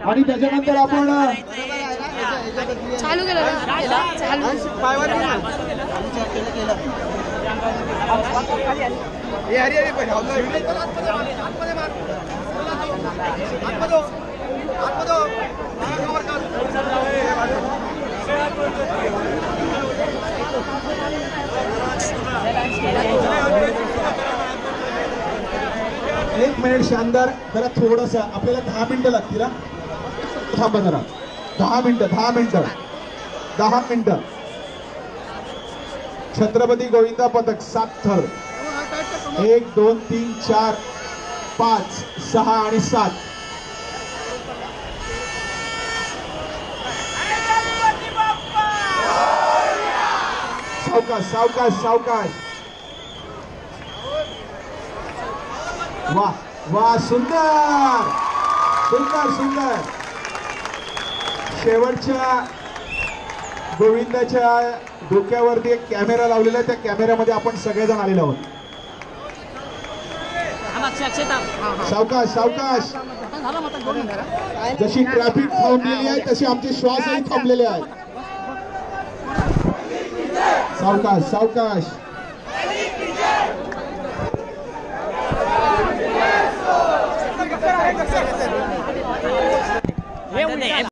आणि त्याच्यानंतर आपण चालू केलं एक मिनिट शानदार जरा थोडस आपल्याला 10 मिनिटं लागतील. थांबा जरा 10 मिनिटं. छत्रपती गोविंदा पथक 7 थर 1 2 3 4 5 6 आणि 7. सावकाश. वाह सुंदर. शेवटच्या गोविंदाच्या डोक्यावरती एक कॅमेरा लावलेला आहे. त्या कॅमेऱ्यामध्ये आपण सगळेजण आलेलो आहोत. सावकाश. जशी ट्रॅफिक थांबलेली आहे तशी आमचे श्वासही थांबलेले आहेत. सावकाश.